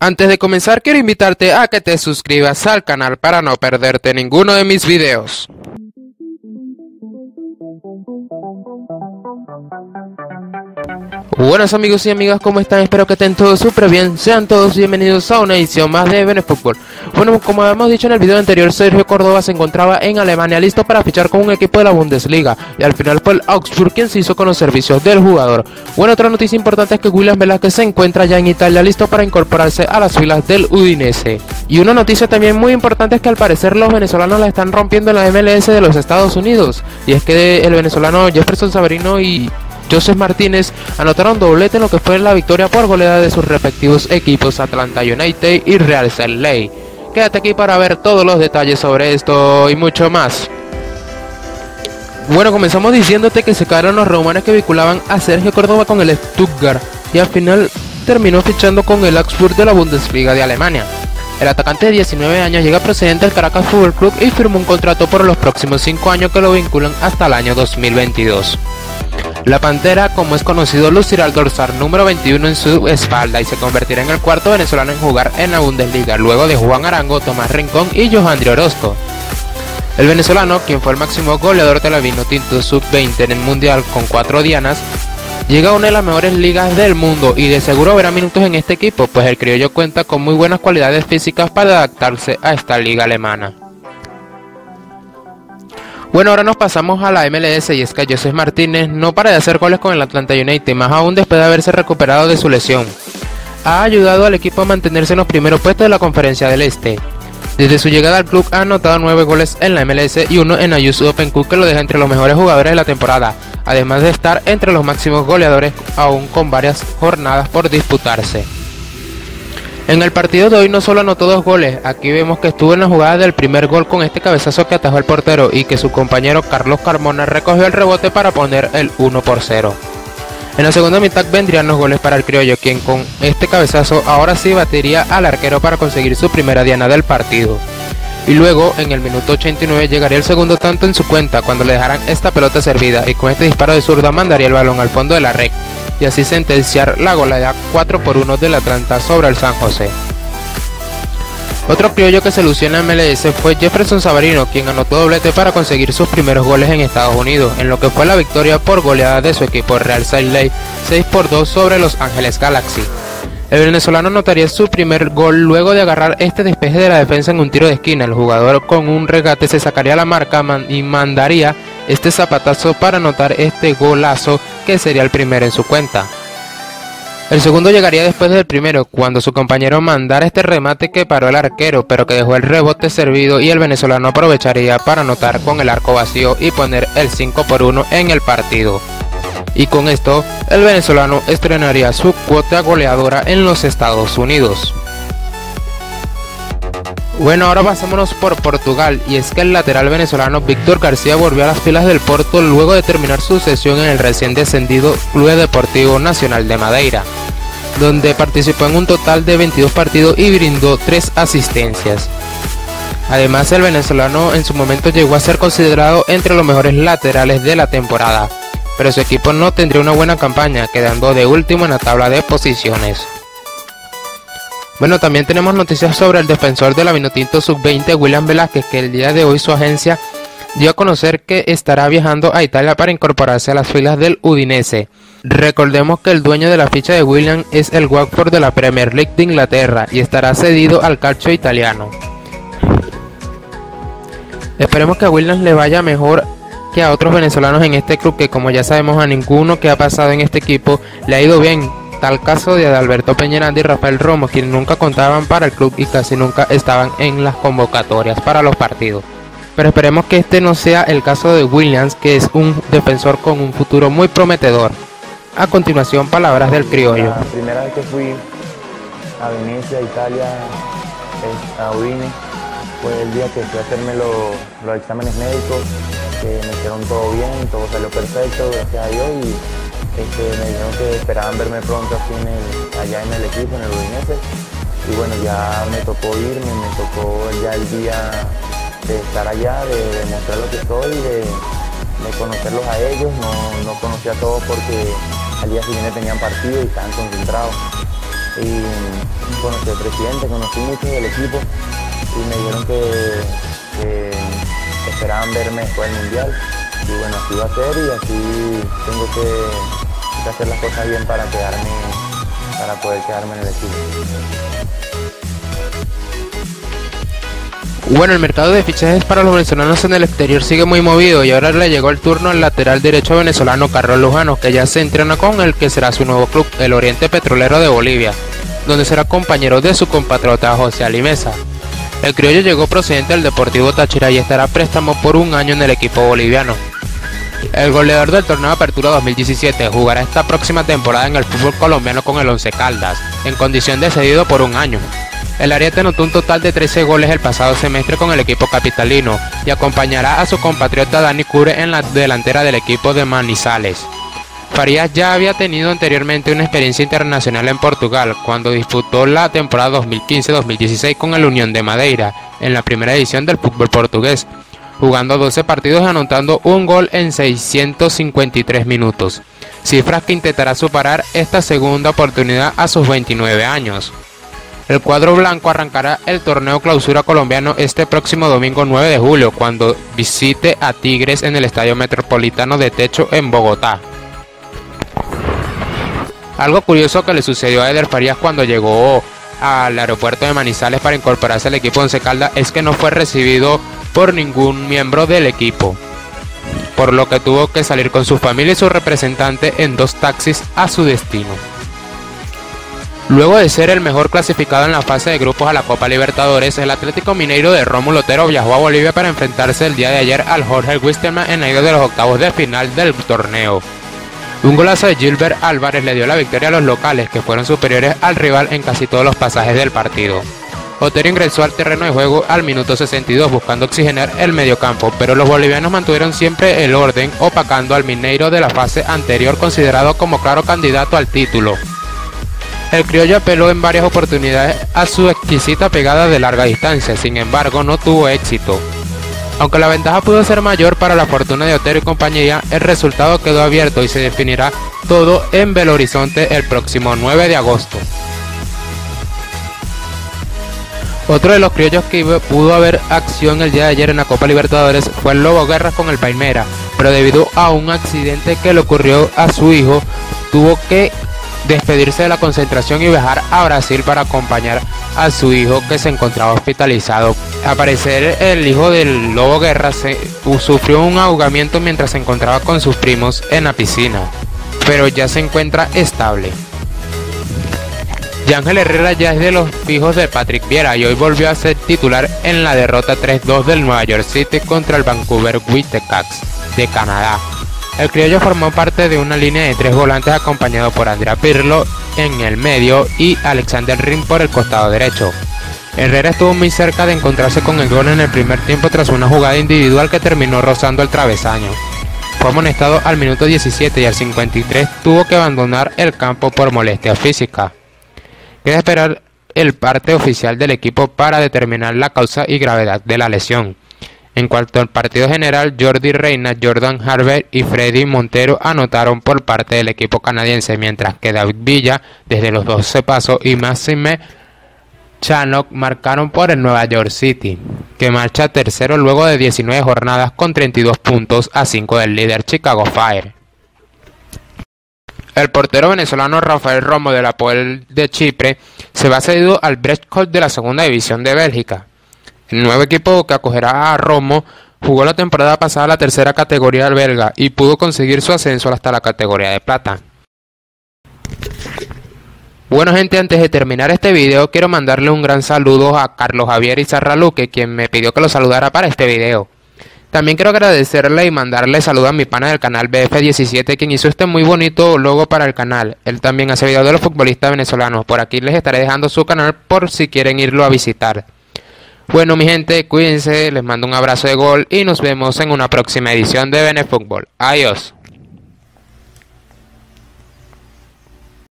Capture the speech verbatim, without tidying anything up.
Antes de comenzar quiero invitarte a que te suscribas al canal para no perderte ninguno de mis videos. Buenos amigos y amigas, ¿cómo están? Espero que estén todos súper bien. Sean todos bienvenidos a una edición más de Benefútbol. Bueno, como habíamos dicho en el video anterior, Sergio Córdoba se encontraba en Alemania listo para fichar con un equipo de la Bundesliga, y al final fue el Augsburg quien se hizo con los servicios del jugador. Bueno, otra noticia importante es que William Velázquez se encuentra ya en Italia listo para incorporarse a las filas del Udinese. Y una noticia también muy importante es que al parecer los venezolanos la están rompiendo en la M L S de los Estados Unidos, y es que el venezolano Jefferson Savarino y Joseph Martínez anotaron doblete en lo que fue la victoria por goleada de sus respectivos equipos Atlanta United y Real Salt Lake. Quédate aquí para ver todos los detalles sobre esto y mucho más. Bueno, comenzamos diciéndote que se cayeron los rumores que vinculaban a Sergio Córdoba con el Stuttgart, y al final terminó fichando con el Augsburg de la Bundesliga de Alemania. El atacante de diecinueve años llega procedente del Caracas Fútbol Club y firmó un contrato por los próximos cinco años que lo vinculan hasta el año dos mil veintidós. La Pantera, como es conocido, lucirá el dorsal número veintiuno en su espalda y se convertirá en el cuarto venezolano en jugar en la Bundesliga, luego de Juan Arango, Tomás Rincón y Johandri Orozco. El venezolano, quien fue el máximo goleador de la Vinotinto sub veinte en el Mundial con cuatro dianas, llega a una de las mejores ligas del mundo y de seguro verá minutos en este equipo, pues el criollo cuenta con muy buenas cualidades físicas para adaptarse a esta liga alemana. Bueno, ahora nos pasamos a la M L S, y es que Joseph Martínez no para de hacer goles con el Atlanta United, más aún después de haberse recuperado de su lesión. Ha ayudado al equipo a mantenerse en los primeros puestos de la Conferencia del Este. Desde su llegada al club ha anotado nueve goles en la M L S y uno en la U S Open Cup, que lo deja entre los mejores jugadores de la temporada, además de estar entre los máximos goleadores aún con varias jornadas por disputarse. En el partido de hoy no solo anotó dos goles, aquí vemos que estuvo en la jugada del primer gol con este cabezazo que atajó el portero y que su compañero Carlos Carmona recogió el rebote para poner el uno por cero. En la segunda mitad vendrían los goles para el criollo, quien con este cabezazo ahora sí batería al arquero para conseguir su primera diana del partido. Y luego en el minuto ochenta y nueve llegaría el segundo tanto en su cuenta cuando le dejaran esta pelota servida, y con este disparo de zurda mandaría el balón al fondo de la red, y así sentenciar la goleada cuatro por uno del Atlanta sobre el San José. Otro criollo que se lució en la M L S fue Jefferson Savarino, quien anotó doblete para conseguir sus primeros goles en Estados Unidos, en lo que fue la victoria por goleada de su equipo Real Salt Lake seis por dos sobre Los Ángeles Galaxy. El venezolano anotaría su primer gol luego de agarrar este despeje de la defensa en un tiro de esquina. El jugador con un regate se sacaría la marca y mandaría este zapatazo para anotar este golazo, que sería el primero en su cuenta. El segundo llegaría después del primero, cuando su compañero mandara este remate que paró el arquero, pero que dejó el rebote servido, y el venezolano aprovecharía para anotar con el arco vacío y poner el cinco por uno en el partido. Y con esto, el venezolano estrenaría su cuota goleadora en los Estados Unidos. Bueno, ahora pasémonos por Portugal, y es que el lateral venezolano Víctor García volvió a las filas del Porto luego de terminar su sesión en el recién descendido Clube Deportivo Nacional de Madeira, donde participó en un total de veintidós partidos y brindó tres asistencias. Además, el venezolano en su momento llegó a ser considerado entre los mejores laterales de la temporada, pero su equipo no tendría una buena campaña, quedando de último en la tabla de posiciones. Bueno, también tenemos noticias sobre el defensor de la Vinotinto sub veinte William Velázquez, que el día de hoy su agencia dio a conocer que estará viajando a Italia para incorporarse a las filas del Udinese. Recordemos que el dueño de la ficha de William es el Watford de la Premier League de Inglaterra y estará cedido al calcio italiano. Esperemos que a William le vaya mejor que a otros venezolanos en este club, que como ya sabemos a ninguno que ha pasado en este equipo le ha ido bien. Tal caso de Adalberto Peñaranda y Rafael Romo, quienes nunca contaban para el club y casi nunca estaban en las convocatorias para los partidos. Pero esperemos que este no sea el caso de Williams, que es un defensor con un futuro muy prometedor. A continuación, palabras del criollo. La primera vez que fui a Venecia, Italia, a Udine, fue el día que fui a hacerme los, los exámenes médicos, que me hicieron todo bien, todo salió perfecto, gracias a Dios, y Este, me dijeron que esperaban verme pronto aquí en el, allá en el equipo, en el Udinese, y bueno, ya me tocó irme, me tocó ya el día de estar allá, de demostrar lo que soy, de, de conocerlos a ellos. No, no conocía a todos porque al día siguiente tenían partido y estaban concentrados. Y conocí al presidente, conocí muchos del equipo y me dijeron que, que esperaban verme después del Mundial. Y bueno, así va a ser y así tengo que, que hacer las cosas bien para quedarme, para poder quedarme en el equipo. Bueno, el mercado de fichajes para los venezolanos en el exterior sigue muy movido y ahora le llegó el turno al lateral derecho venezolano Carlos Lujano, que ya se entrena con el que será su nuevo club, el Oriente Petrolero de Bolivia, donde será compañero de su compatriota José Ali Meza. El criollo llegó procedente del Deportivo Táchira y estará a préstamo por un año en el equipo boliviano. El goleador del torneo de Apertura dos mil diecisiete jugará esta próxima temporada en el fútbol colombiano con el Once Caldas, en condición de cedido por un año. El ariete anotó un total de trece goles el pasado semestre con el equipo capitalino y acompañará a su compatriota Dani Cure en la delantera del equipo de Manizales. Farías ya había tenido anteriormente una experiencia internacional en Portugal cuando disputó la temporada dos mil quince dos mil dieciséis con el Unión de Madeira en la primera edición del fútbol portugués, jugando doce partidos y anotando un gol en seiscientos cincuenta y tres minutos, cifras que intentará superar esta segunda oportunidad a sus veintinueve años. El cuadro blanco arrancará el torneo clausura colombiano este próximo domingo nueve de julio cuando visite a Tigres en el Estadio Metropolitano de Techo en Bogotá. Algo curioso que le sucedió a Eder Farías cuando llegó al aeropuerto de Manizales para incorporarse al equipo Once Caldas es que no fue recibido por ningún miembro del equipo, por lo que tuvo que salir con su familia y su representante en dos taxis a su destino. Luego de ser el mejor clasificado en la fase de grupos a la Copa Libertadores, el Atlético Mineiro de Rómulo Otero viajó a Bolivia para enfrentarse el día de ayer al Jorge Wilstermann en medio de los octavos de final del torneo. Un golazo de Gilbert Álvarez le dio la victoria a los locales, que fueron superiores al rival en casi todos los pasajes del partido. Otero ingresó al terreno de juego al minuto sesenta y dos buscando oxigenar el mediocampo, pero los bolivianos mantuvieron siempre el orden, opacando al Mineiro de la fase anterior considerado como claro candidato al título. El criollo apeló en varias oportunidades a su exquisita pegada de larga distancia, sin embargo no tuvo éxito. Aunque la ventaja pudo ser mayor para la fortuna de Otero y compañía, el resultado quedó abierto y se definirá todo en Belo Horizonte el próximo nueve de agosto. Otro de los criollos que pudo haber acción el día de ayer en la Copa Libertadores fue el Lobo Guerras con el Palmeiras, pero debido a un accidente que le ocurrió a su hijo, tuvo que despedirse de la concentración y viajar a Brasil para acompañar a su hijo que se encontraba hospitalizado. Al parecer el hijo del Lobo Guerra se, uh, sufrió un ahogamiento mientras se encontraba con sus primos en la piscina, pero ya se encuentra estable. Yángel Herrera ya es de los fijos de Patrick Vieira y hoy volvió a ser titular en la derrota tres dos del Nueva York City contra el Vancouver Whitecaps de Canadá. El criollo formó parte de una línea de tres volantes acompañado por Andrea Pirlo en el medio y Alexander Ring por el costado derecho. Herrera estuvo muy cerca de encontrarse con el gol en el primer tiempo tras una jugada individual que terminó rozando el travesaño. Fue amonestado al minuto diecisiete y al cincuenta y tres tuvo que abandonar el campo por molestia física. Queda esperar el parte oficial del equipo para determinar la causa y gravedad de la lesión. En cuanto al partido general, Jordi Reina, Jordan Harvey y Freddy Montero anotaron por parte del equipo canadiense, mientras que David Villa, desde los doce pasos, y Maxime Chanok marcaron por el Nueva York City, que marcha tercero luego de diecinueve jornadas con treinta y dos puntos a cinco del líder Chicago Fire. El portero venezolano Rafael Romo del Apoel de Chipre se va cedido al Brescia de la segunda división de Bélgica. El nuevo equipo que acogerá a Romo jugó la temporada pasada la tercera categoría belga y pudo conseguir su ascenso hasta la categoría de plata. Bueno gente, antes de terminar este video quiero mandarle un gran saludo a Carlos Javier Izarraluque, quien me pidió que lo saludara para este video. También quiero agradecerle y mandarle saludos a mi pana del canal B F diecisiete, quien hizo este muy bonito logo para el canal. Él también hace videos de los futbolistas venezolanos. Por aquí les estaré dejando su canal por si quieren irlo a visitar. Bueno mi gente, cuídense, les mando un abrazo de gol y nos vemos en una próxima edición de Benefútbol. Adiós.